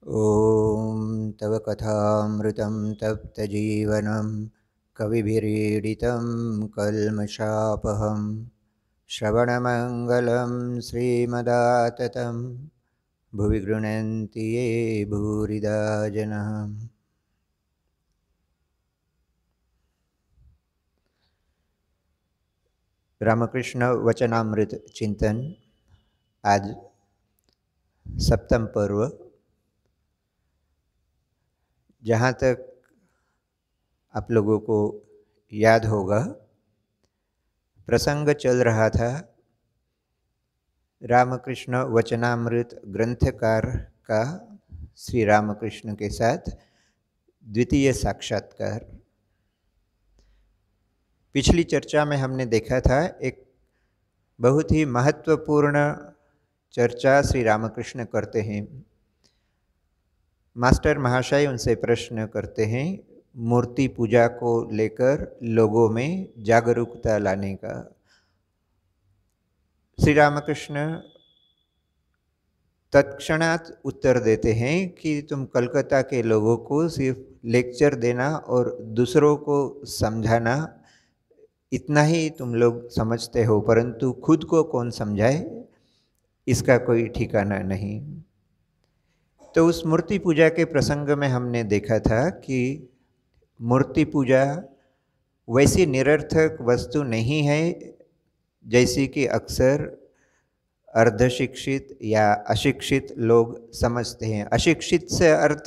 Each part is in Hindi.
ॐ तव कथामृतं तप्तजीवनं कविभिरीडितं कल्मषापहं श्रवणमङ्गलं श्रीमदाततं भुवि गृह्णन्ति ये भूरिदा जनाः। रामकृष्ण वचनामृत चिंतन आज सप्तम पर्व। जहाँ तक आप लोगों को याद होगा, प्रसंग चल रहा था रामकृष्ण वचनामृत ग्रंथकार का श्री रामकृष्ण के साथ द्वितीय साक्षात्कार। पिछली चर्चा में हमने देखा था एक बहुत ही महत्वपूर्ण चर्चा श्री रामकृष्ण करते हैं। मास्टर महाशय उनसे प्रश्न करते हैं मूर्ति पूजा को लेकर लोगों में जागरूकता लाने का। श्री रामकृष्ण तत्क्षणात उत्तर देते हैं कि तुम कलकत्ता के लोगों को सिर्फ लेक्चर देना और दूसरों को समझाना, इतना ही तुम लोग समझते हो, परंतु खुद को कौन समझाए इसका कोई ठिकाना नहीं। तो उस मूर्ति पूजा के प्रसंग में हमने देखा था कि मूर्ति पूजा वैसी निरर्थक वस्तु नहीं है जैसी कि अक्सर अर्धशिक्षित या अशिक्षित लोग समझते हैं। अशिक्षित से अर्थ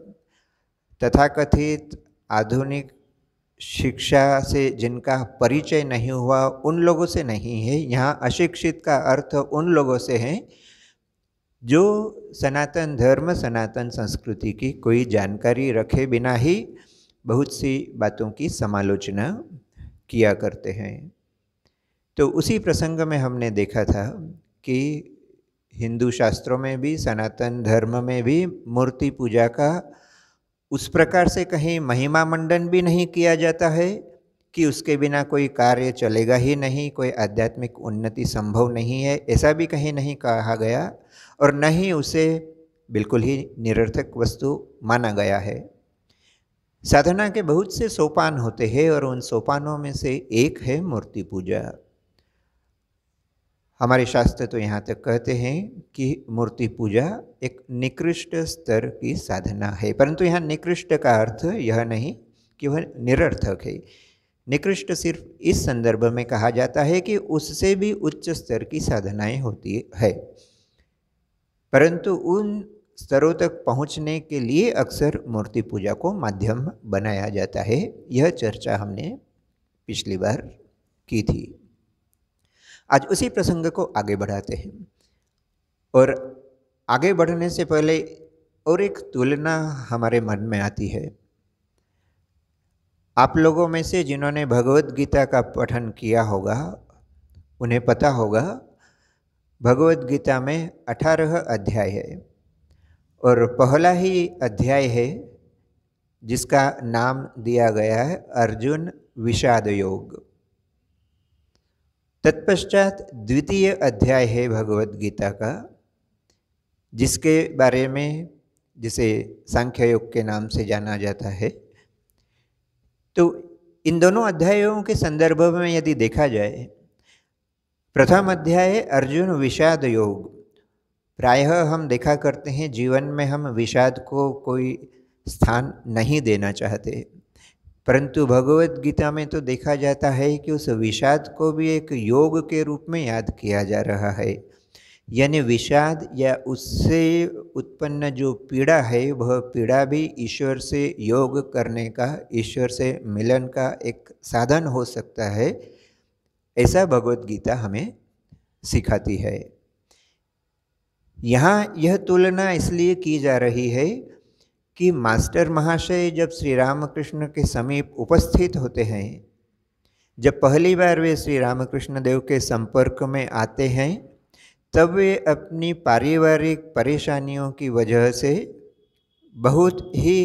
तथाकथित आधुनिक शिक्षा से जिनका परिचय नहीं हुआ उन लोगों से नहीं है। यहाँ अशिक्षित का अर्थ उन लोगों से है जो सनातन धर्म सनातन संस्कृति की कोई जानकारी रखे बिना ही बहुत सी बातों की समालोचना किया करते हैं। तो उसी प्रसंग में हमने देखा था कि हिंदू शास्त्रों में भी सनातन धर्म में भी मूर्ति पूजा का उस प्रकार से कहीं महिमा मंडन भी नहीं किया जाता है कि उसके बिना कोई कार्य चलेगा ही नहीं, कोई आध्यात्मिक उन्नति संभव नहीं है, ऐसा भी कहीं नहीं कहा गया। और न ही उसे बिल्कुल ही निरर्थक वस्तु माना गया है। साधना के बहुत से सोपान होते हैं और उन सोपानों में से एक है मूर्ति पूजा। हमारे शास्त्र तो यहाँ तक कहते हैं कि मूर्ति पूजा एक निकृष्ट स्तर की साधना है, परंतु यहाँ निकृष्ट का अर्थ यह नहीं कि वह निरर्थक है। निकृष्ट सिर्फ इस संदर्भ में कहा जाता है कि उससे भी उच्च स्तर की साधनाएं होती है, परंतु उन स्तरों तक पहुँचने के लिए अक्सर मूर्ति पूजा को माध्यम बनाया जाता है। यह चर्चा हमने पिछली बार की थी। आज उसी प्रसंग को आगे बढ़ाते हैं और आगे बढ़ने से पहले और एक तुलना हमारे मन में आती है। आप लोगों में से जिन्होंने भगवत गीता का पठन किया होगा उन्हें पता होगा भगवत गीता में 18 अध्याय है और पहला ही अध्याय है जिसका नाम दिया गया है अर्जुन विषाद योग। तत्पश्चात द्वितीय अध्याय है भगवत गीता का, जिसके बारे में जिसे सांख्य योग के नाम से जाना जाता है। तो इन दोनों अध्यायों के संदर्भ में यदि देखा जाए, प्रथम अध्याय अर्जुन विषाद योग। प्रायः हम देखा करते हैं जीवन में हम विषाद को कोई स्थान नहीं देना चाहते, परंतु भगवत गीता में तो देखा जाता है कि उस विषाद को भी एक योग के रूप में याद किया जा रहा है। यानी विषाद या उससे उत्पन्न जो पीड़ा है वह पीड़ा भी ईश्वर से योग करने का, ईश्वर से मिलन का एक साधन हो सकता है, ऐसा भगवत गीता हमें सिखाती है। यहाँ यह तुलना इसलिए की जा रही है कि मास्टर महाशय जब श्री रामकृष्ण के समीप उपस्थित होते हैं, जब पहली बार वे श्री रामकृष्ण देव के संपर्क में आते हैं, तब वे अपनी पारिवारिक परेशानियों की वजह से बहुत ही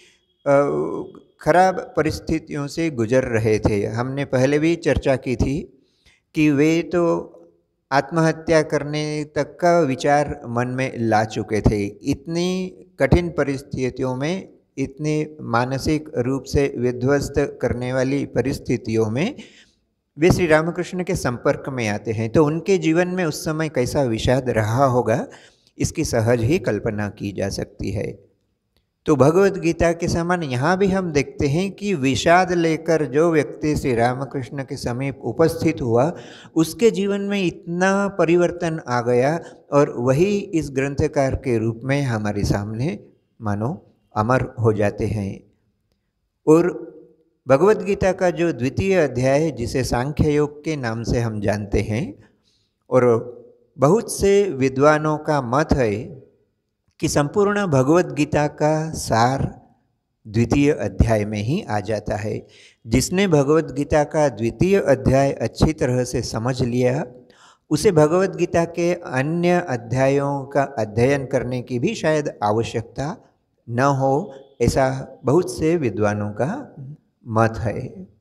खराब परिस्थितियों से गुजर रहे थे। हमने पहले भी चर्चा की थी कि वे तो आत्महत्या करने तक का विचार मन में ला चुके थे। इतनी कठिन परिस्थितियों में, इतनी मानसिक रूप से विध्वस्त करने वाली परिस्थितियों में वे श्री रामकृष्ण के संपर्क में आते हैं, तो उनके जीवन में उस समय कैसा विषाद रहा होगा, इसकी सहज ही कल्पना की जा सकती है। तो भगवत गीता के समान यहाँ भी हम देखते हैं कि विषाद लेकर जो व्यक्ति श्री रामकृष्ण के समीप उपस्थित हुआ, उसके जीवन में इतना परिवर्तन आ गया और वही इस ग्रंथकार के रूप में हमारे सामने मानो अमर हो जाते हैं। और भगवत गीता का जो द्वितीय अध्याय, जिसे सांख्य योग के नाम से हम जानते हैं, और बहुत से विद्वानों का मत है कि संपूर्ण भगवत गीता का सार द्वितीय अध्याय में ही आ जाता है। जिसने भगवत गीता का द्वितीय अध्याय अच्छी तरह से समझ लिया, उसे भगवत गीता के अन्य अध्यायों का अध्ययन करने की भी शायद आवश्यकता न हो, ऐसा बहुत से विद्वानों का मत है।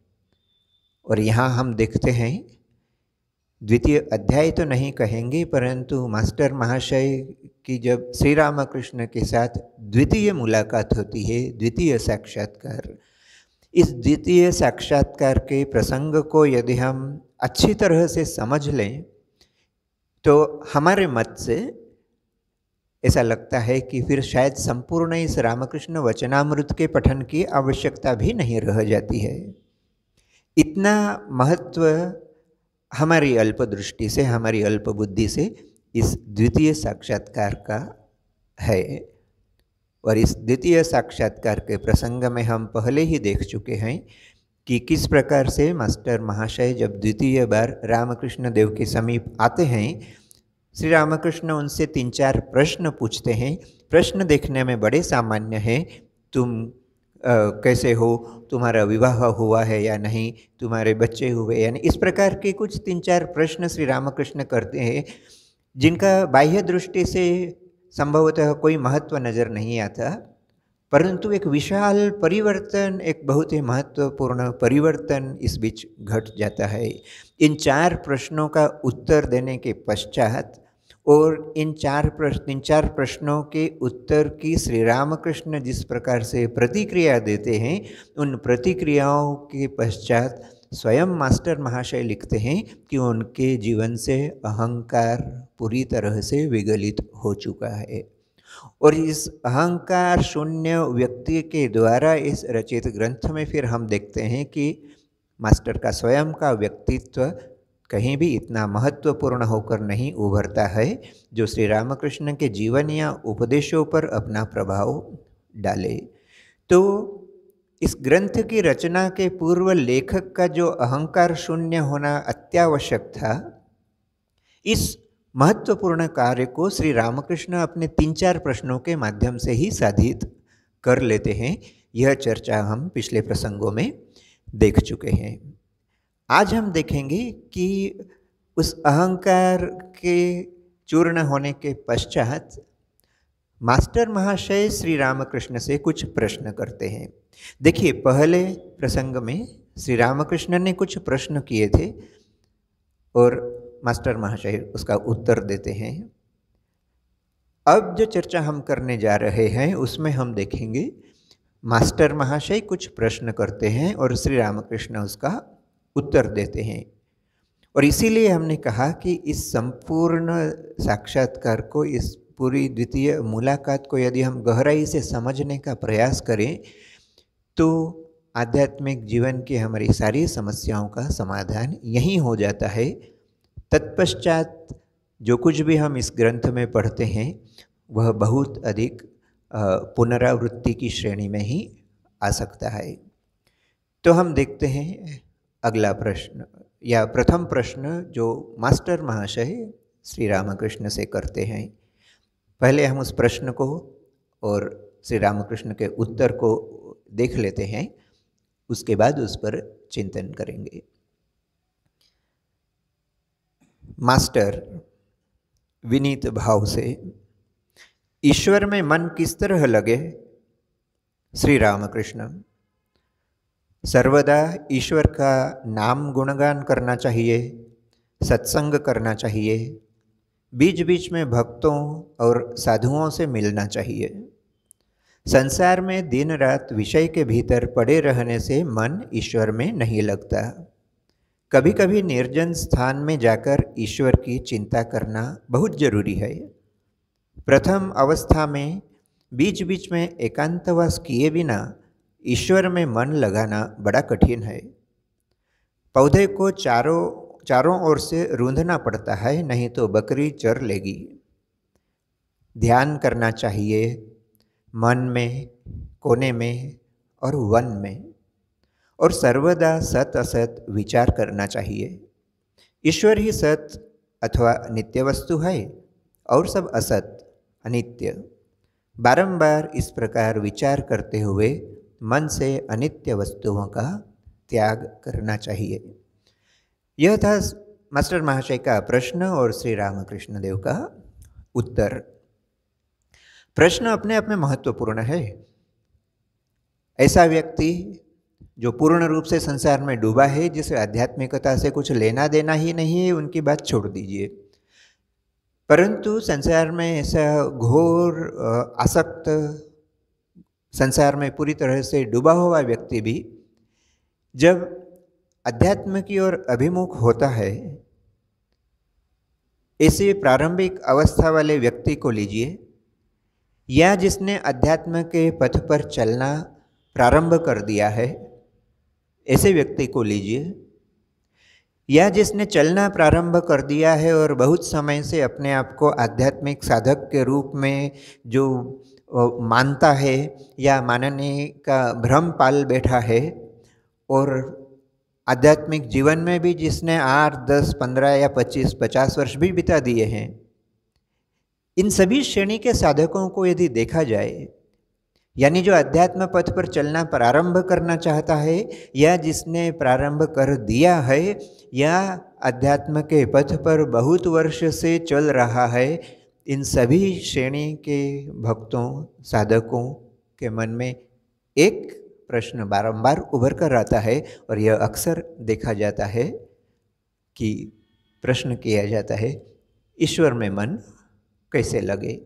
और यहाँ हम देखते हैं, द्वितीय अध्याय तो नहीं कहेंगे, परंतु मास्टर महाशय की जब श्री रामकृष्ण के साथ द्वितीय मुलाकात होती है, द्वितीय साक्षात्कार, इस द्वितीय साक्षात्कार के प्रसंग को यदि हम अच्छी तरह से समझ लें, तो हमारे मत से ऐसा लगता है कि फिर शायद संपूर्ण इस रामकृष्ण वचनामृत के पठन की आवश्यकता भी नहीं रह जाती है। इतना महत्व हमारी अल्प दृष्टि से, हमारी अल्प बुद्धि से इस द्वितीय साक्षात्कार का है। और इस द्वितीय साक्षात्कार के प्रसंग में हम पहले ही देख चुके हैं कि किस प्रकार से मास्टर महाशय जब द्वितीय बार रामकृष्ण देव के समीप आते हैं, श्री रामकृष्ण उनसे 3-4 प्रश्न पूछते हैं। प्रश्न देखने में बड़े सामान्य हैं, तुम कैसे हो, तुम्हारा विवाह हुआ है या नहीं, तुम्हारे बच्चे हुए या नहीं, इस प्रकार के कुछ 3-4 प्रश्न श्री रामकृष्ण करते हैं, जिनका बाह्य दृष्टि से संभवतः कोई महत्व नज़र नहीं आता, परंतु एक विशाल परिवर्तन, एक बहुत ही महत्वपूर्ण परिवर्तन इस बीच घट जाता है। इन 4 प्रश्नों का उत्तर देने के पश्चात और इन 4 प्रश्नों के उत्तर की श्री रामकृष्ण जिस प्रकार से प्रतिक्रिया देते हैं, उन प्रतिक्रियाओं के पश्चात स्वयं मास्टर महाशय लिखते हैं कि उनके जीवन से अहंकार पूरी तरह से विगलित हो चुका है। और इस अहंकार शून्य व्यक्ति के द्वारा इस रचित ग्रंथ में फिर हम देखते हैं कि मास्टर का स्वयं का व्यक्तित्व कहीं भी इतना महत्वपूर्ण होकर नहीं उभरता है जो श्री रामकृष्ण के जीवन या उपदेशों पर अपना प्रभाव डाले। तो इस ग्रंथ की रचना के पूर्व लेखक का जो अहंकार शून्य होना अत्यावश्यक था, इस महत्वपूर्ण कार्य को श्री रामकृष्ण अपने 3-4 प्रश्नों के माध्यम से ही साधित कर लेते हैं। यह चर्चा हम पिछले प्रसंगों में देख चुके हैं। आज हम देखेंगे कि उस अहंकार के चूर्ण होने के पश्चात मास्टर महाशय श्री रामकृष्ण से कुछ प्रश्न करते हैं। देखिए, पहले प्रसंग में श्री रामकृष्ण ने कुछ प्रश्न किए थे और मास्टर महाशय उसका उत्तर देते हैं। अब जो चर्चा हम करने जा रहे हैं उसमें हम देखेंगे मास्टर महाशय कुछ प्रश्न करते हैं और श्री रामकृष्ण उसका उत्तर देते हैं। और इसीलिए हमने कहा कि इस संपूर्ण साक्षात्कार को, इस पूरी द्वितीय मुलाकात को यदि हम गहराई से समझने का प्रयास करें तो आध्यात्मिक जीवन की हमारी सारी समस्याओं का समाधान यहीं हो जाता है। तत्पश्चात जो कुछ भी हम इस ग्रंथ में पढ़ते हैं वह बहुत अधिक पुनरावृत्ति की श्रेणी में ही आ सकता है। तो हम देखते हैं अगला प्रश्न या प्रथम प्रश्न जो मास्टर महाशय श्री रामकृष्ण से करते हैं। पहले हम उस प्रश्न को और श्री रामकृष्ण के उत्तर को देख लेते हैं, उसके बाद उस पर चिंतन करेंगे। मास्टर विनीत भाव से, ईश्वर में मन किस तरह लगे? श्री रामकृष्ण, सर्वदा ईश्वर का नाम गुणगान करना चाहिए, सत्संग करना चाहिए, बीच बीच में भक्तों और साधुओं से मिलना चाहिए। संसार में दिन रात विषय के भीतर पड़े रहने से मन ईश्वर में नहीं लगता। कभी कभी निर्जन स्थान में जाकर ईश्वर की चिंता करना बहुत जरूरी है। प्रथम अवस्था में बीच बीच में एकांतवास किए बिना ईश्वर में मन लगाना बड़ा कठिन है। पौधे को चारों ओर से रूंधना पड़ता है, नहीं तो बकरी चर लेगी। ध्यान करना चाहिए मन में, कोने में और वन में, और सर्वदा सत असत विचार करना चाहिए। ईश्वर ही सत अथवा नित्य वस्तु है और सब असत अनित्य। बारंबार इस प्रकार विचार करते हुए मन से अनित्य वस्तुओं का त्याग करना चाहिए। यह था मास्टर महाशय का प्रश्न और श्री रामकृष्ण देव का उत्तर। प्रश्न अपने आप में महत्वपूर्ण है। ऐसा व्यक्ति जो पूर्ण रूप से संसार में डूबा है, जिसे आध्यात्मिकता से कुछ लेना देना ही नहीं है, उनकी बात छोड़ दीजिए। परंतु संसार में ऐसा घोर आसक्त, संसार में पूरी तरह से डूबा हुआ व्यक्ति भी जब अध्यात्म की ओर अभिमुख होता है, ऐसे प्रारंभिक अवस्था वाले व्यक्ति को लीजिए, या जिसने अध्यात्म के पथ पर चलना प्रारंभ कर दिया है, ऐसे व्यक्ति को लीजिए, या जिसने चलना प्रारंभ कर दिया है और बहुत समय से अपने आप को आध्यात्मिक साधक के रूप में जो मानता है या मानने का भ्रम पाल बैठा है, और आध्यात्मिक जीवन में भी जिसने 8, 10, 15 या 25, 50 वर्ष भी बिता दिए हैं, इन सभी श्रेणी के साधकों को यदि देखा जाए, यानी जो अध्यात्म पथ पर चलना प्रारंभ करना चाहता है या जिसने प्रारंभ कर दिया है या अध्यात्म के पथ पर बहुत वर्ष से चल रहा है, इन सभी श्रेणी के भक्तों साधकों के मन में एक प्रश्न बारंबार उभर कर आता है, और यह अक्सर देखा जाता है कि प्रश्न किया जाता है, ईश्वर में मन कैसे लगे।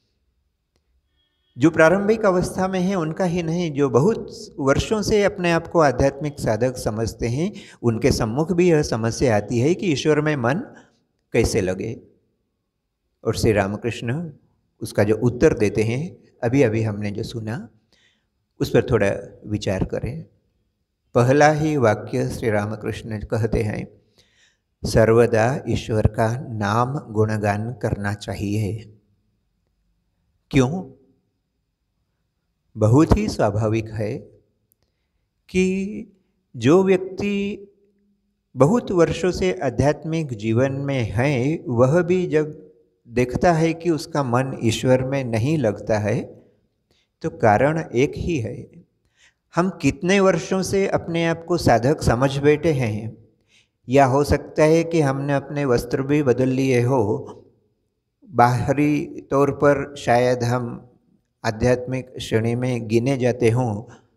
जो प्रारंभिक अवस्था में है उनका ही नहीं, जो बहुत वर्षों से अपने आप को आध्यात्मिक साधक समझते हैं, उनके सम्मुख भी यह समस्या आती है कि ईश्वर में मन कैसे लगे। और श्री रामकृष्ण उसका जो उत्तर देते हैं, अभी अभी हमने जो सुना, उस पर थोड़ा विचार करें। पहला ही वाक्य श्री रामकृष्ण कहते हैं, सर्वदा ईश्वर का नाम गुणगान करना चाहिए। क्यों? बहुत ही स्वाभाविक है कि जो व्यक्ति बहुत वर्षों से आध्यात्मिक जीवन में है, वह भी जब देखता है कि उसका मन ईश्वर में नहीं लगता है, तो कारण एक ही है। हम कितने वर्षों से अपने आप को साधक समझ बैठे हैं, या हो सकता है कि हमने अपने वस्त्र भी बदल लिए हो, बाहरी तौर पर शायद हम आध्यात्मिक श्रेणी में गिने जाते हों,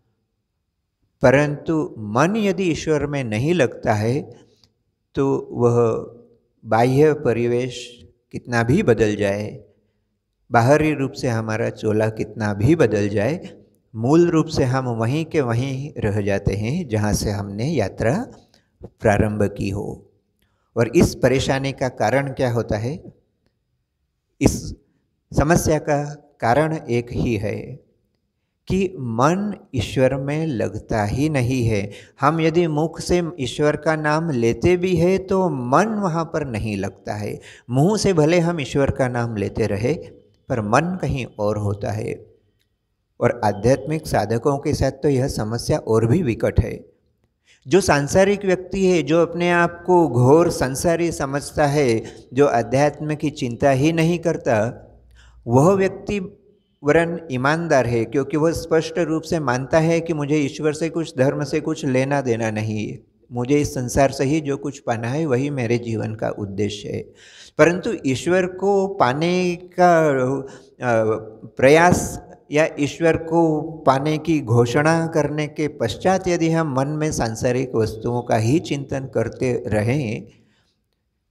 परंतु मन यदि ईश्वर में नहीं लगता है, तो वह बाह्य परिवेश कितना भी बदल जाए, बाहरी रूप से हमारा चोला कितना भी बदल जाए, मूल रूप से हम वहीं के वहीं रह जाते हैं जहाँ से हमने यात्रा प्रारंभ की हो। और इस परेशानी का कारण क्या होता है? इस समस्या का कारण एक ही है कि मन ईश्वर में लगता ही नहीं है। हम यदि मुख से ईश्वर का नाम लेते भी हैं तो मन वहाँ पर नहीं लगता है। मुँह से भले हम ईश्वर का नाम लेते रहे, पर मन कहीं और होता है। और आध्यात्मिक साधकों के साथ तो यह समस्या और भी विकट है। जो सांसारिक व्यक्ति है, जो अपने आप को घोर संसारी समझता है, जो अध्यात्म की चिंता ही नहीं करता, वह व्यक्ति वरन ईमानदार है, क्योंकि वह स्पष्ट रूप से मानता है कि मुझे ईश्वर से कुछ, धर्म से कुछ लेना देना नहीं है, मुझे इस संसार से ही जो कुछ पाना है वही मेरे जीवन का उद्देश्य है। परंतु ईश्वर को पाने का प्रयास या ईश्वर को पाने की घोषणा करने के पश्चात यदि हम मन में सांसारिक वस्तुओं का ही चिंतन करते रहें,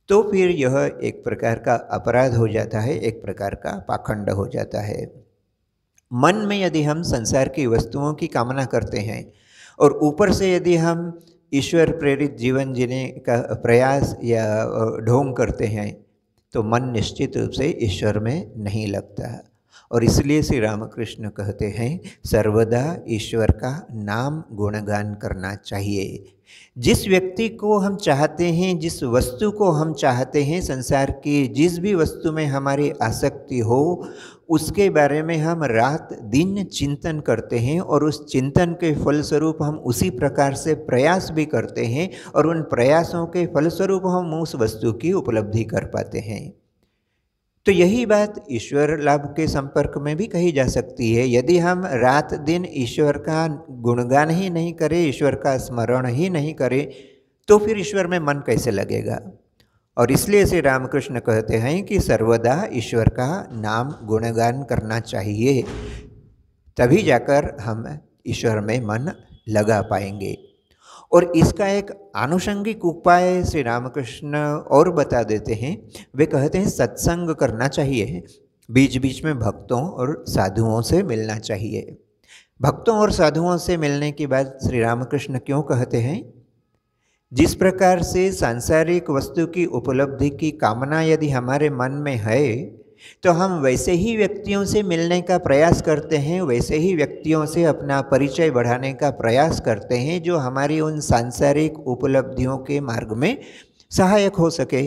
तो फिर यह एक प्रकार का अपराध हो जाता है, एक प्रकार का पाखंड हो जाता है। मन में यदि हम संसार की वस्तुओं की कामना करते हैं और ऊपर से यदि हम ईश्वर प्रेरित जीवन जीने का प्रयास या ढोंग करते हैं, तो मन निश्चित रूप से ईश्वर में नहीं लगता। और इसलिए श्री रामकृष्ण कहते हैं सर्वदा ईश्वर का नाम गुणगान करना चाहिए। जिस व्यक्ति को हम चाहते हैं, जिस वस्तु को हम चाहते हैं, संसार की जिस भी वस्तु में हमारी आसक्ति हो, उसके बारे में हम रात दिन चिंतन करते हैं और उस चिंतन के फलस्वरूप हम उसी प्रकार से प्रयास भी करते हैं और उन प्रयासों के फलस्वरूप हम उस वस्तु की उपलब्धि कर पाते हैं। तो यही बात ईश्वर लाभ के संपर्क में भी कही जा सकती है। यदि हम रात दिन ईश्वर का गुणगान ही नहीं करें, ईश्वर का स्मरण ही नहीं करें, तो फिर ईश्वर में मन कैसे लगेगा। और इसलिए श्री रामकृष्ण कहते हैं कि सर्वदा ईश्वर का नाम गुणगान करना चाहिए, तभी जाकर हम ईश्वर में मन लगा पाएंगे। और इसका एक आनुषंगिक उपाय श्री रामकृष्ण और बता देते हैं। वे कहते हैं सत्संग करना चाहिए, बीच बीच में भक्तों और साधुओं से मिलना चाहिए। भक्तों और साधुओं से मिलने की बात श्री रामकृष्ण क्यों कहते हैं? जिस प्रकार से सांसारिक वस्तु की उपलब्धि की कामना यदि हमारे मन में है, तो हम वैसे ही व्यक्तियों से मिलने का प्रयास करते हैं, वैसे ही व्यक्तियों से अपना परिचय बढ़ाने का प्रयास करते हैं जो हमारी उन सांसारिक उपलब्धियों के मार्ग में सहायक हो सके।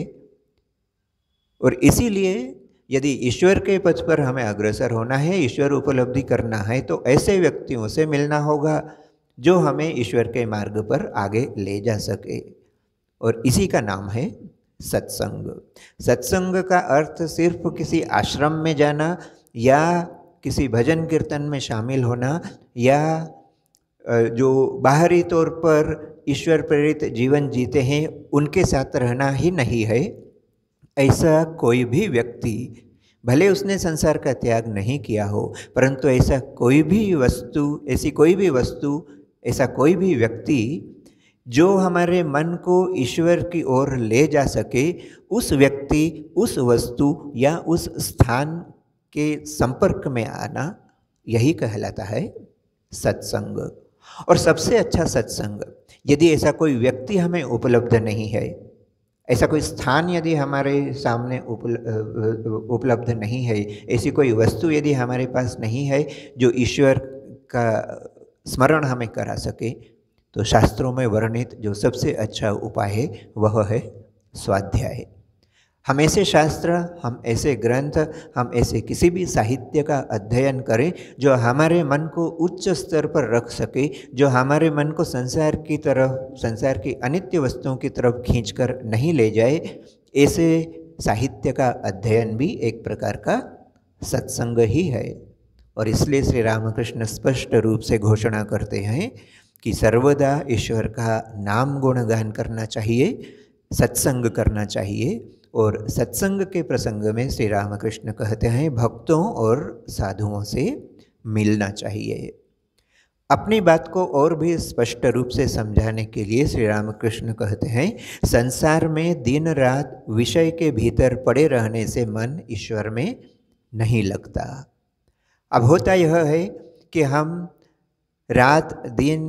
और इसीलिए यदि ईश्वर के पथ पर हमें अग्रसर होना है, ईश्वर उपलब्धि करना है, तो ऐसे व्यक्तियों से मिलना होगा जो हमें ईश्वर के मार्ग पर आगे ले जा सके। और इसी का नाम है सत्संग। सत्संग का अर्थ सिर्फ किसी आश्रम में जाना या किसी भजन कीर्तन में शामिल होना या जो बाहरी तौर पर ईश्वर प्रेरित जीवन जीते हैं उनके साथ रहना ही नहीं है। ऐसा कोई भी व्यक्ति, भले उसने संसार का त्याग नहीं किया हो, परंतु ऐसा कोई भी वस्तु, ऐसी कोई भी वस्तु, ऐसा कोई भी व्यक्ति जो हमारे मन को ईश्वर की ओर ले जा सके, उस व्यक्ति, उस वस्तु या उस स्थान के संपर्क में आना, यही कहलाता है सत्संग। और सबसे अच्छा सत्संग, यदि ऐसा कोई व्यक्ति हमें उपलब्ध नहीं है, ऐसा कोई स्थान यदि हमारे सामने उपलब्ध नहीं है, ऐसी कोई वस्तु यदि हमारे पास नहीं है जो ईश्वर का स्मरण हमें करा सके, तो शास्त्रों में वर्णित जो सबसे अच्छा उपाय है वह है स्वाध्याय। हम ऐसे शास्त्र, हम ऐसे ग्रंथ, हम ऐसे किसी भी साहित्य का अध्ययन करें जो हमारे मन को उच्च स्तर पर रख सके, जो हमारे मन को संसार की तरफ, संसार की अनित्य वस्तुओं की तरफ खींचकर नहीं ले जाए। ऐसे साहित्य का अध्ययन भी एक प्रकार का सत्संग ही है। और इसलिए श्री रामकृष्ण स्पष्ट रूप से घोषणा करते हैं कि सर्वदा ईश्वर का नाम गुणगान करना चाहिए, सत्संग करना चाहिए। और सत्संग के प्रसंग में श्री रामकृष्ण कहते हैं भक्तों और साधुओं से मिलना चाहिए। अपनी बात को और भी स्पष्ट रूप से समझाने के लिए श्री रामकृष्ण कहते हैं संसार में दिन रात विषय के भीतर पड़े रहने से मन ईश्वर में नहीं लगता। अब होता यह है कि हम रात दिन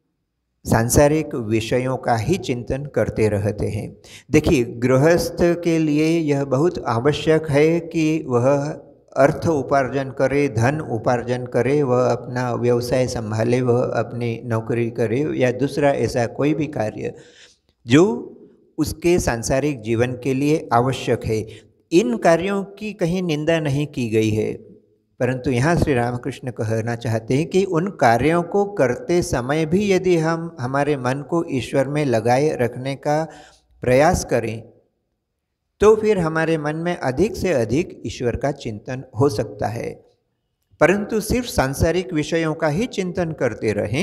सांसारिक विषयों का ही चिंतन करते रहते हैं। देखिए, गृहस्थ के लिए यह बहुत आवश्यक है कि वह अर्थ उपार्जन करे, धन उपार्जन करे, वह अपना व्यवसाय संभाले, वह अपनी नौकरी करे या दूसरा ऐसा कोई भी कार्य जो उसके सांसारिक जीवन के लिए आवश्यक है। इन कार्यों की कहीं निंदा नहीं की गई है, परंतु यहाँ श्री रामकृष्ण कहना चाहते हैं कि उन कार्यों को करते समय भी यदि हम हमारे मन को ईश्वर में लगाए रखने का प्रयास करें, तो फिर हमारे मन में अधिक से अधिक ईश्वर का चिंतन हो सकता है। परंतु सिर्फ सांसारिक विषयों का ही चिंतन करते रहें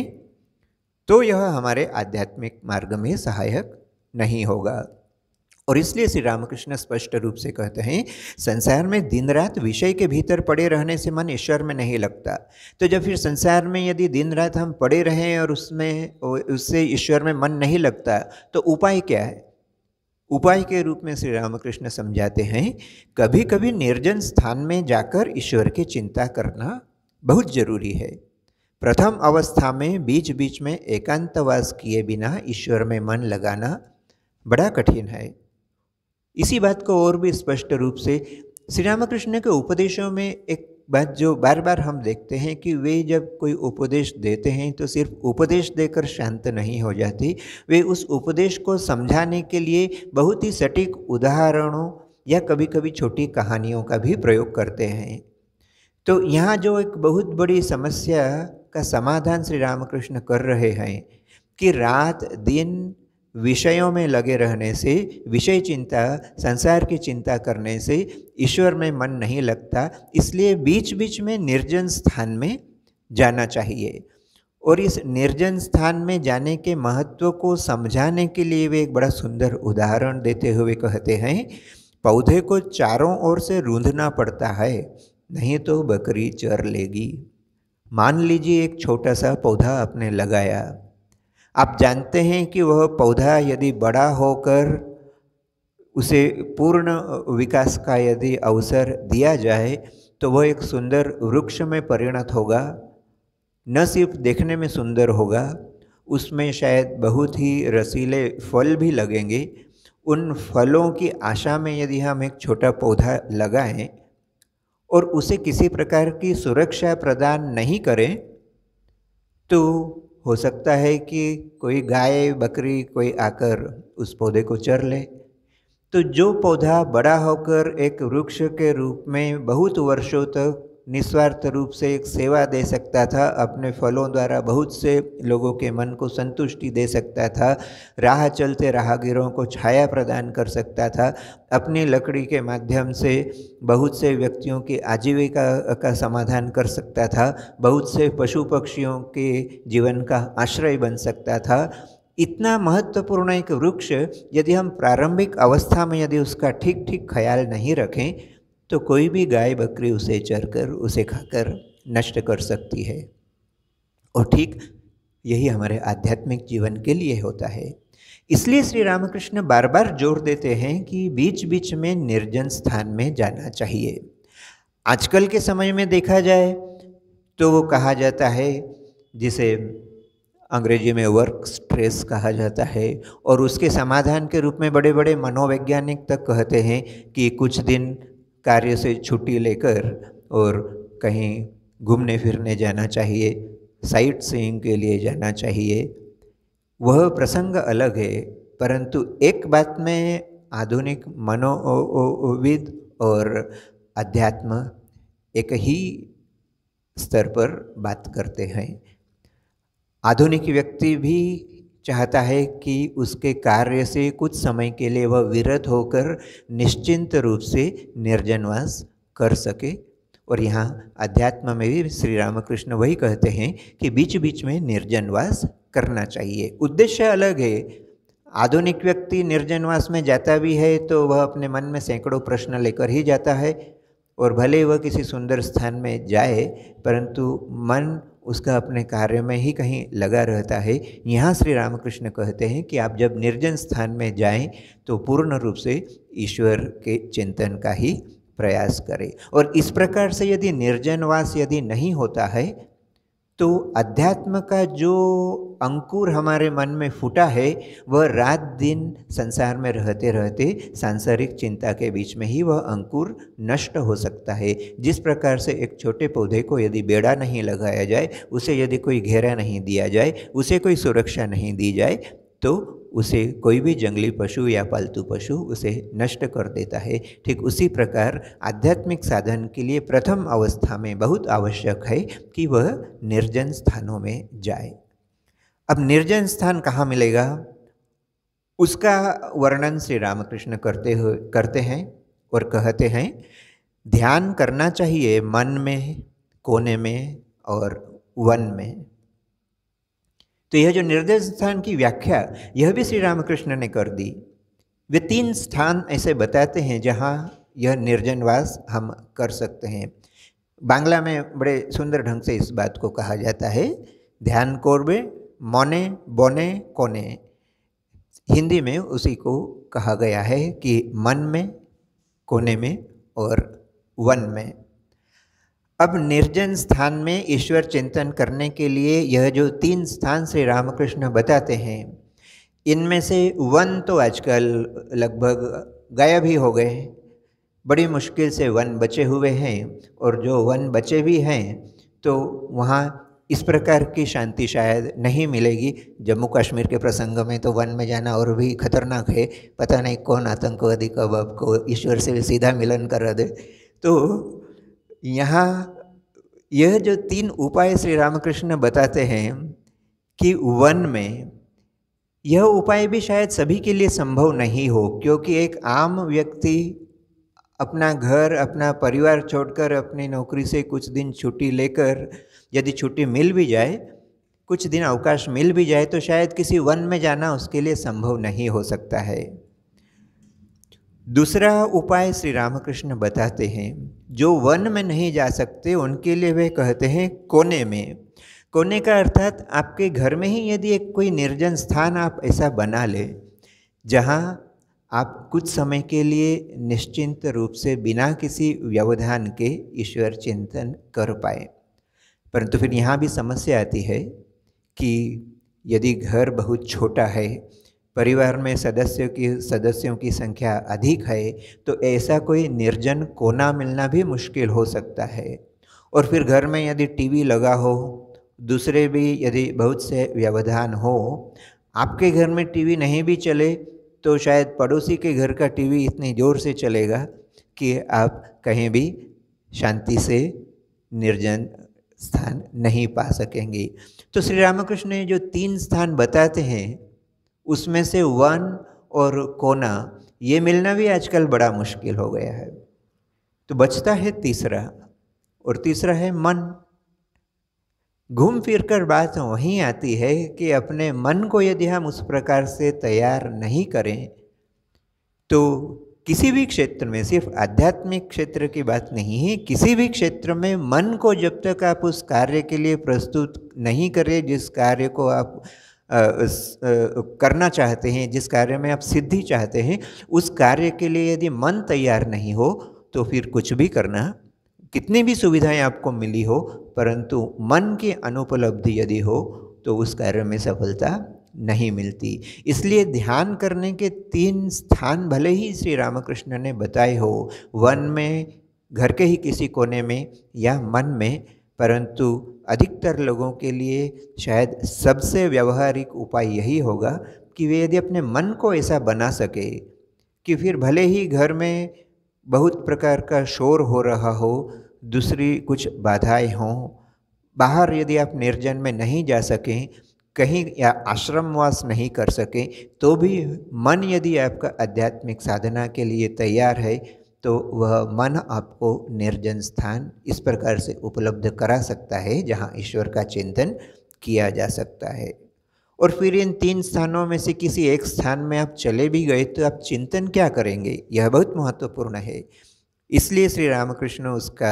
तो यह हमारे आध्यात्मिक मार्ग में सहायक नहीं होगा। और इसलिए श्री रामकृष्ण स्पष्ट रूप से कहते हैं संसार में दिन रात विषय के भीतर पड़े रहने से मन ईश्वर में नहीं लगता। तो जब फिर संसार में यदि दिन रात हम पड़े रहें और उससे ईश्वर में मन नहीं लगता, तो उपाय क्या है? उपाय के रूप में श्री रामकृष्ण समझाते हैं, कभी कभी निर्जन स्थान में जाकर ईश्वर की चिंता करना बहुत जरूरी है। प्रथम अवस्था में बीच बीच में एकांतवास किए बिना ईश्वर में मन लगाना बड़ा कठिन है। इसी बात को और भी स्पष्ट रूप से श्री रामकृष्ण के उपदेशों में एक बात जो बार बार हम देखते हैं कि वे जब कोई उपदेश देते हैं तो सिर्फ उपदेश देकर शांत नहीं हो जाती, वे उस उपदेश को समझाने के लिए बहुत ही सटीक उदाहरणों या कभी कभी छोटी कहानियों का भी प्रयोग करते हैं। तो यहाँ जो एक बहुत बड़ी समस्या का समाधान श्री रामकृष्ण कर रहे हैं कि रात दिन विषयों में लगे रहने से, विषय चिंता, संसार की चिंता करने से ईश्वर में मन नहीं लगता, इसलिए बीच बीच में निर्जन स्थान में जाना चाहिए। और इस निर्जन स्थान में जाने के महत्व को समझाने के लिए वे एक बड़ा सुंदर उदाहरण देते हुए कहते हैं, पौधे को चारों ओर से रूंधना पड़ता है, नहीं तो बकरी चर लेगी। मान लीजिए एक छोटा सा पौधा आपने लगाया, आप जानते हैं कि वह पौधा यदि बड़ा होकर उसे पूर्ण विकास का यदि अवसर दिया जाए तो वह एक सुंदर वृक्ष में परिणत होगा। न सिर्फ देखने में सुंदर होगा, उसमें शायद बहुत ही रसीले फल भी लगेंगे। उन फलों की आशा में यदि हम एक छोटा पौधा लगाएं और उसे किसी प्रकार की सुरक्षा प्रदान नहीं करें तो हो सकता है कि कोई गाय बकरी कोई आकर उस पौधे को चर ले। तो जो पौधा बड़ा होकर एक वृक्ष के रूप में बहुत वर्षों तक निस्वार्थ रूप से एक सेवा दे सकता था, अपने फलों द्वारा बहुत से लोगों के मन को संतुष्टि दे सकता था, राह चलते राहगीरों को छाया प्रदान कर सकता था, अपनी लकड़ी के माध्यम से बहुत से व्यक्तियों की आजीविका का समाधान कर सकता था, बहुत से पशु पक्षियों के जीवन का आश्रय बन सकता था। इतना महत्वपूर्ण एक वृक्ष यदि हम प्रारंभिक अवस्था में यदि उसका ठीक ठीक ख्याल नहीं रखें तो कोई भी गाय बकरी उसे चरकर उसे खाकर नष्ट कर सकती है। और ठीक यही हमारे आध्यात्मिक जीवन के लिए होता है। इसलिए श्री रामकृष्ण बार बार जोर देते हैं कि बीच बीच में निर्जन स्थान में जाना चाहिए। आजकल के समय में देखा जाए तो वो कहा जाता है, जिसे अंग्रेजी में वर्क स्ट्रेस कहा जाता है, और उसके समाधान के रूप में बड़े बड़े मनोवैज्ञानिक तक कहते हैं कि कुछ दिन कार्य से छुट्टी लेकर और कहीं घूमने फिरने जाना चाहिए, साइट सीइंग के लिए जाना चाहिए। वह प्रसंग अलग है, परंतु एक बात में आधुनिक मनोविद और अध्यात्म एक ही स्तर पर बात करते हैं। आधुनिक व्यक्ति भी चाहता है कि उसके कार्य से कुछ समय के लिए वह विरत होकर निश्चिंत रूप से निर्जनवास कर सके। और यहाँ अध्यात्म में भी श्री रामकृष्ण वही कहते हैं कि बीच बीच में निर्जनवास करना चाहिए। उद्देश्य अलग है। आधुनिक व्यक्ति निर्जनवास में जाता भी है तो वह अपने मन में सैकड़ों प्रश्न लेकर ही जाता है, और भले वह किसी सुंदर स्थान में जाए परंतु मन उसका अपने कार्य में ही कहीं लगा रहता है। यहाँ श्री रामकृष्ण कहते हैं कि आप जब निर्जन स्थान में जाएं तो पूर्ण रूप से ईश्वर के चिंतन का ही प्रयास करें। और इस प्रकार से यदि निर्जनवास यदि नहीं होता है तो अध्यात्म का जो अंकुर हमारे मन में फूटा है वह रात दिन संसार में रहते रहते सांसारिक चिंता के बीच में ही वह अंकुर नष्ट हो सकता है। जिस प्रकार से एक छोटे पौधे को यदि बेड़ा नहीं लगाया जाए, उसे यदि कोई घेरा नहीं दिया जाए, उसे कोई सुरक्षा नहीं दी जाए तो उसे कोई भी जंगली पशु या पालतू पशु उसे नष्ट कर देता है। ठीक उसी प्रकार आध्यात्मिक साधन के लिए प्रथम अवस्था में बहुत आवश्यक है कि वह निर्जन स्थानों में जाए। अब निर्जन स्थान कहाँ मिलेगा, उसका वर्णन श्री रामकृष्ण करते हैं और कहते हैं, ध्यान करना चाहिए मन में, कोने में और वन में। तो यह जो निर्जन स्थान की व्याख्या यह भी श्री रामकृष्ण ने कर दी। वे 3 स्थान ऐसे बताते हैं जहाँ यह निर्जनवास हम कर सकते हैं। बांग्ला में बड़े सुंदर ढंग से इस बात को कहा जाता है, ध्यान कोरबे मने बने कोने। हिंदी में उसी को कहा गया है कि मन में, कोने में और वन में। अब निर्जन स्थान में ईश्वर चिंतन करने के लिए यह जो 3 स्थान श्री रामकृष्ण बताते हैं, इनमें से वन तो आजकल लगभग गायब ही हो गए। बड़ी मुश्किल से वन बचे हुए हैं, और जो वन बचे भी हैं तो वहाँ इस प्रकार की शांति शायद नहीं मिलेगी। जम्मू कश्मीर के प्रसंग में तो वन में जाना और भी खतरनाक है, पता नहीं कौन आतंकवादी कब आपको ईश्वर से सीधा मिलन करा दे। तो यहाँ यह जो 3 उपाय श्री रामकृष्ण बताते हैं कि वन में, यह उपाय भी शायद सभी के लिए संभव नहीं हो, क्योंकि एक आम व्यक्ति अपना घर, अपना परिवार छोड़कर अपनी नौकरी से कुछ दिन छुट्टी लेकर, यदि छुट्टी मिल भी जाए, कुछ दिन अवकाश मिल भी जाए, तो शायद किसी वन में जाना उसके लिए संभव नहीं हो सकता है। दूसरा उपाय श्री रामकृष्ण बताते हैं, जो वन में नहीं जा सकते उनके लिए वे कहते हैं कोने में। कोने का अर्थात आपके घर में ही यदि एक कोई निर्जन स्थान आप ऐसा बना ले जहाँ आप कुछ समय के लिए निश्चिंत रूप से बिना किसी व्यवधान के ईश्वर चिंतन कर पाए। परंतु फिर यहाँ भी समस्या आती है कि यदि घर बहुत छोटा है, परिवार में सदस्यों की संख्या अधिक है, तो ऐसा कोई निर्जन कोना मिलना भी मुश्किल हो सकता है। और फिर घर में यदि टीवी लगा हो, दूसरे भी यदि बहुत से व्यवधान हो, आपके घर में टीवी नहीं भी चले तो शायद पड़ोसी के घर का टीवी इतनी ज़ोर से चलेगा कि आप कहीं भी शांति से निर्जन स्थान नहीं पा सकेंगे। तो श्री रामकृष्ण ने जो 3 स्थान बताते हैं, उसमें से वन और कोना, ये मिलना भी आजकल बड़ा मुश्किल हो गया है। तो बचता है तीसरा, और तीसरा है मन। घूम फिर कर बात वहीं आती है कि अपने मन को यदि हम उस प्रकार से तैयार नहीं करें, तो किसी भी क्षेत्र में, सिर्फ आध्यात्मिक क्षेत्र की बात नहीं है, किसी भी क्षेत्र में मन को जब तक आप उस कार्य के लिए प्रस्तुत नहीं करें जिस कार्य को आप करना चाहते हैं, जिस कार्य में आप सिद्धि चाहते हैं, उस कार्य के लिए यदि मन तैयार नहीं हो, तो फिर कुछ भी करना, कितनी भी सुविधाएं आपको मिली हो, परंतु मन की अनुपलब्धि यदि हो तो उस कार्य में सफलता नहीं मिलती। इसलिए ध्यान करने के 3 स्थान भले ही श्री रामकृष्ण ने बताए हो, वन में, घर के ही किसी कोने में या मन में, परंतु अधिकतर लोगों के लिए शायद सबसे व्यवहारिक उपाय यही होगा कि वे यदि अपने मन को ऐसा बना सके कि फिर भले ही घर में बहुत प्रकार का शोर हो रहा हो, दूसरी कुछ बाधाएं हों, बाहर यदि आप निर्जन में नहीं जा सकें, कहीं या आश्रमवास नहीं कर सकें, तो भी मन यदि आपका आध्यात्मिक साधना के लिए तैयार है, तो वह मन आपको निर्जन स्थान इस प्रकार से उपलब्ध करा सकता है जहाँ ईश्वर का चिंतन किया जा सकता है। और फिर इन 3 स्थानों में से किसी एक स्थान में आप चले भी गए तो आप चिंतन क्या करेंगे, यह बहुत महत्वपूर्ण है। इसलिए श्री रामकृष्ण उसका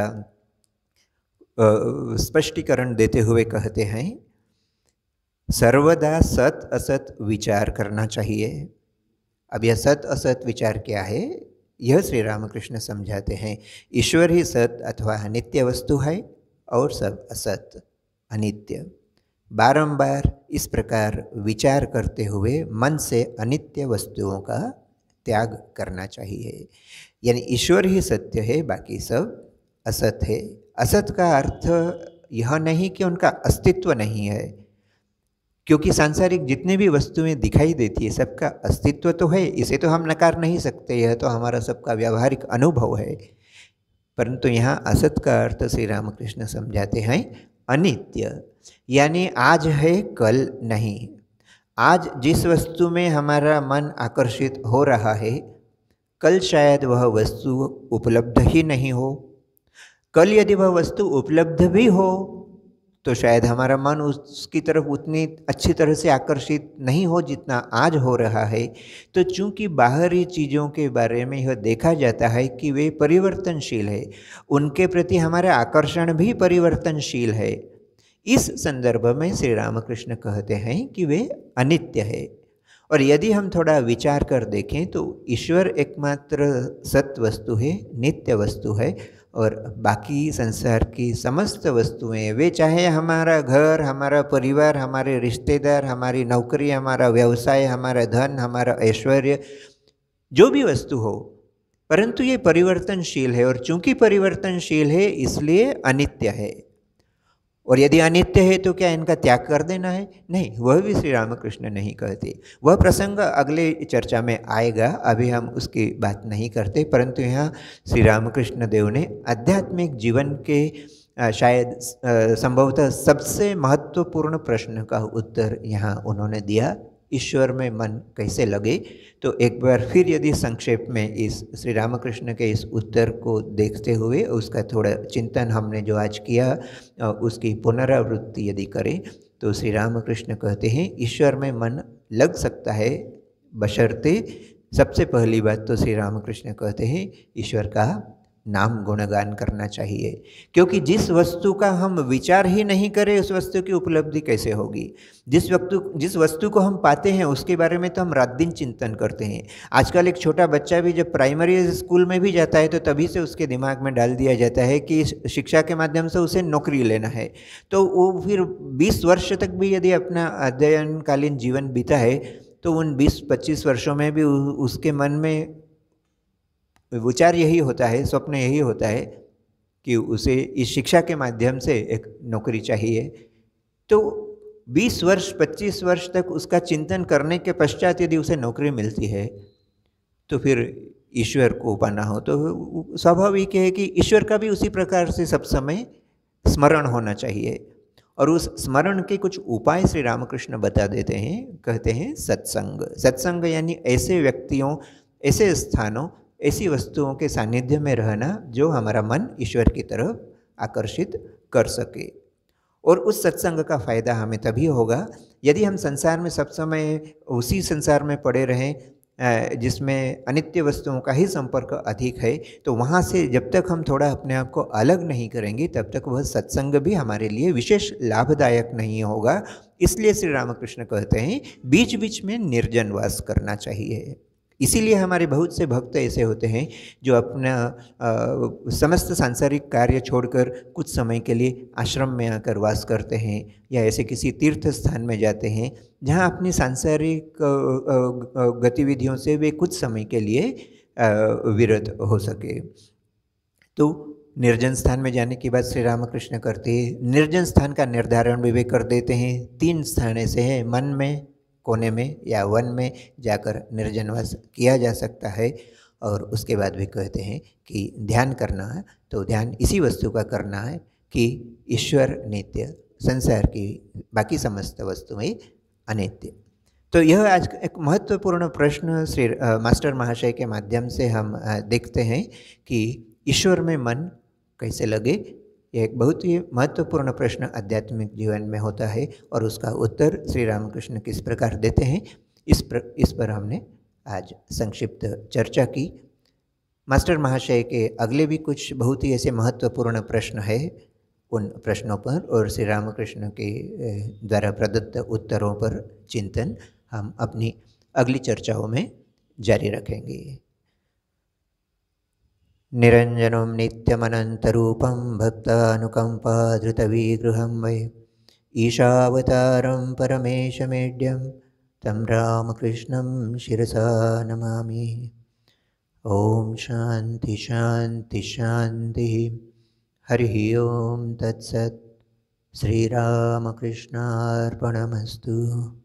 स्पष्टीकरण देते हुए कहते हैं, सर्वदा सत असत विचार करना चाहिए। अब यह सत असत विचार क्या है, यह श्री रामकृष्ण समझाते हैं। ईश्वर ही सत अथवा नित्य वस्तु है और सब असत अनित्य। बारंबार इस प्रकार विचार करते हुए मन से अनित्य वस्तुओं का त्याग करना चाहिए। यानी ईश्वर ही सत्य है, बाकी सब असत है। असत का अर्थ यह नहीं कि उनका अस्तित्व नहीं है, क्योंकि सांसारिक जितने भी वस्तुएं दिखाई देती है सबका अस्तित्व तो है, इसे तो हम नकार नहीं सकते, यह तो हमारा सबका व्यावहारिक अनुभव है। परंतु यहाँ असत का अर्थ श्री रामकृष्ण समझाते हैं अनित्य, यानी आज है कल नहीं। आज जिस वस्तु में हमारा मन आकर्षित हो रहा है, कल शायद वह वस्तु उपलब्ध ही नहीं हो। कल यदि वह वस्तु उपलब्ध भी हो तो शायद हमारा मन उसकी तरफ उतनी अच्छी तरह से आकर्षित नहीं हो जितना आज हो रहा है। तो चूंकि बाहरी चीज़ों के बारे में यह देखा जाता है कि वे परिवर्तनशील है, उनके प्रति हमारा आकर्षण भी परिवर्तनशील है। इस संदर्भ में श्री रामकृष्ण कहते हैं कि वे अनित्य है। और यदि हम थोड़ा विचार कर देखें तो ईश्वर एकमात्र सत वस्तु है, नित्य वस्तु है, और बाकी संसार की समस्त वस्तुएं, वे चाहे हमारा घर, हमारा परिवार, हमारे रिश्तेदार, हमारी नौकरी, हमारा व्यवसाय, हमारा धन, हमारा ऐश्वर्य, जो भी वस्तु हो, परंतु ये परिवर्तनशील है, और चूंकि परिवर्तनशील है इसलिए अनित्य है। और यदि अनित्य है तो क्या इनका त्याग कर देना है? नहीं, वह भी श्री रामकृष्ण नहीं कहते। वह प्रसंग अगले चर्चा में आएगा, अभी हम उसकी बात नहीं करते, परंतु यहाँ श्री रामकृष्ण देव ने आध्यात्मिक जीवन के शायद संभवतः सबसे महत्वपूर्ण प्रश्न का उत्तर यहाँ उन्होंने दिया, ईश्वर में मन कैसे लगे। तो एक बार फिर यदि संक्षेप में इस श्री रामकृष्ण के इस उत्तर को देखते हुए उसका थोड़ा चिंतन हमने जो आज किया उसकी पुनरावृत्ति यदि करें, तो श्री रामकृष्ण कहते हैं ईश्वर में मन लग सकता है, बशर्ते सबसे पहली बात तो श्री रामकृष्ण कहते हैं ईश्वर का नाम गुणगान करना चाहिए, क्योंकि जिस वस्तु का हम विचार ही नहीं करें उस वस्तु की उपलब्धि कैसे होगी। जिस वस्तु को हम पाते हैं उसके बारे में तो हम रात दिन चिंतन करते हैं। आजकल एक छोटा बच्चा भी जब प्राइमरी स्कूल में भी जाता है तो तभी से उसके दिमाग में डाल दिया जाता है कि शिक्षा के माध्यम से उसे नौकरी लेना है, तो वो फिर 20 वर्ष तक भी यदि अपना अध्ययनकालीन जीवन बीता है तो उन 20-25 वर्षों में भी उसके मन में विचार यही होता है, स्वप्न यही होता है कि उसे इस शिक्षा के माध्यम से एक नौकरी चाहिए। तो 20 वर्ष 25 वर्ष तक उसका चिंतन करने के पश्चात यदि उसे नौकरी मिलती है तो फिर ईश्वर को पाना हो तो स्वाभाविक है कि ईश्वर का भी उसी प्रकार से सब समय स्मरण होना चाहिए। और उस स्मरण के कुछ उपाय श्री रामकृष्ण बता देते हैं, कहते हैं सत्संग। सत्संग यानी ऐसे व्यक्तियों, ऐसे स्थानों, ऐसी वस्तुओं के सानिध्य में रहना जो हमारा मन ईश्वर की तरफ आकर्षित कर सके। और उस सत्संग का फ़ायदा हमें तभी होगा यदि हम संसार में सब समय उसी संसार में पड़े रहें जिसमें अनित्य वस्तुओं का ही संपर्क अधिक है, तो वहाँ से जब तक हम थोड़ा अपने आप को अलग नहीं करेंगे तब तक वह सत्संग भी हमारे लिए विशेष लाभदायक नहीं होगा। इसलिए श्री रामकृष्ण कहते हैं बीच बीच में निर्जन वास करना चाहिए। इसीलिए हमारे बहुत से भक्त ऐसे होते हैं जो अपना समस्त सांसारिक कार्य छोड़कर कुछ समय के लिए आश्रम में आकर वास करते हैं, या ऐसे किसी तीर्थ स्थान में जाते हैं जहाँ अपनी सांसारिक गतिविधियों से वे कुछ समय के लिए विरत हो सके। तो निर्जन स्थान में जाने की बात श्री रामकृष्ण करते हैं। निर्जन स्थान का निर्धारण भी वे कर देते हैं। 3 स्थान ऐसे हैं, मन में, कोने में या वन में जाकर निर्जनवास किया जा सकता है। और उसके बाद भी कहते हैं कि ध्यान करना है तो ध्यान इसी वस्तु का करना है कि ईश्वर नित्य, संसार की बाकी समस्त वस्तुएं अनित्य। तो यह आज एक महत्वपूर्ण प्रश्न श्री मास्टर महाशय के माध्यम से हम देखते हैं कि ईश्वर में मन कैसे लगे। यह एक बहुत ही महत्वपूर्ण प्रश्न आध्यात्मिक जीवन में होता है और उसका उत्तर श्री रामकृष्ण किस प्रकार देते हैं इस पर हमने आज संक्षिप्त चर्चा की। मास्टर महाशय के अगले भी कुछ बहुत ही ऐसे महत्वपूर्ण प्रश्न है, उन प्रश्नों पर और श्री रामकृष्ण के द्वारा प्रदत्त उत्तरों पर चिंतन हम अपनी अगली चर्चाओं में जारी रखेंगे। निरंजनं नित्यमनन्तरूपं भक्तानुकम्पाधृतविग्रहं वै ईशावतारं परमेशमेड्यं तं रामकृष्णं शिरसा नमामि। ओम शांति शांति शांति। हरिः ओम तत्सत्। श्रीरामकृष्णार्पणमस्तु।